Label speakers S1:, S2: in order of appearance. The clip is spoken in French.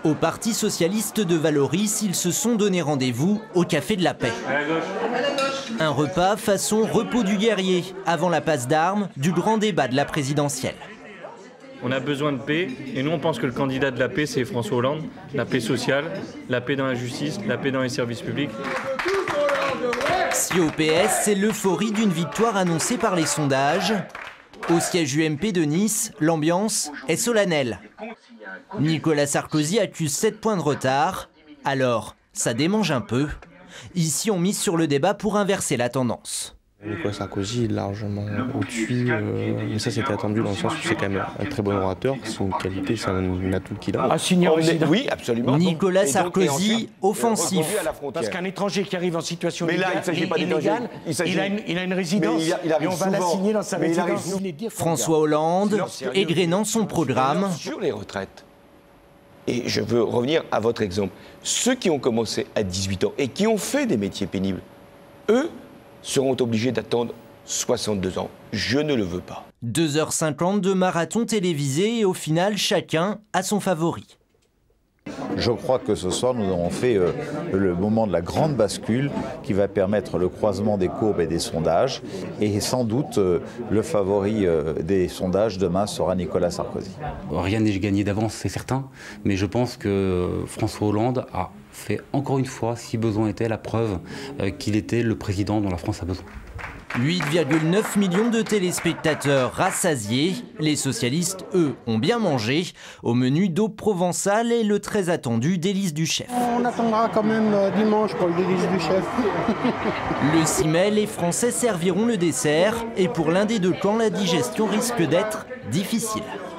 S1: Au Parti socialiste de Vallauris, ils se sont donné rendez-vous au Café de la Paix. Un repas façon repos du guerrier, avant la passe d'armes du grand débat de la présidentielle.
S2: On a besoin de paix, et nous on pense que le candidat de la paix c'est François Hollande. La paix sociale, la paix dans la justice, la paix dans les services publics.
S1: Si au PS, c'est l'euphorie d'une victoire annoncée par les sondages, au siège UMP de Nice, l'ambiance est solennelle. Nicolas Sarkozy accuse 7 points de retard, alors ça démange un peu. Ici on mise sur le débat pour inverser la tendance.
S3: Nicolas Sarkozy est largement au-dessus, mais ça c'était attendu dans le sens où c'est quand même un très bon orateur, c'est une qualité, c'est un atout qu'il a.
S4: Oui, absolument.
S1: Nicolas Sarkozy, offensif.
S5: Parce qu'un étranger qui arrive en situation
S4: mais là, il ne s'agit pas
S5: illégale, il a une résidence, et on va l'assigner dans sa résidence.
S1: François Hollande, égrénant son programme.
S4: Sur les retraites, et je veux revenir à votre exemple, ceux qui ont commencé à 18 ans et qui ont fait des métiers pénibles, eux, seront obligés d'attendre 62 ans. Je ne le veux pas.
S1: 2h50 de marathon télévisé et au final, chacun a son favori.
S6: Je crois que ce soir, nous avons fait le moment de la grande bascule qui va permettre le croisement des courbes et des sondages. Et sans doute, le favori des sondages demain sera Nicolas Sarkozy.
S7: Rien n'est gagné d'avance, c'est certain. Mais je pense que François Hollande a fait encore une fois, si besoin était, la preuve qu'il était le président dont la France a besoin.
S1: 8,9 millions de téléspectateurs rassasiés. Les socialistes, eux, ont bien mangé. Au menu daube provençale et le très attendu délice du chef.
S8: On attendra quand même dimanche pour le délice du chef.
S1: Le 6 mai, les Français serviront le dessert. Et pour l'un des deux camps, la digestion risque d'être difficile.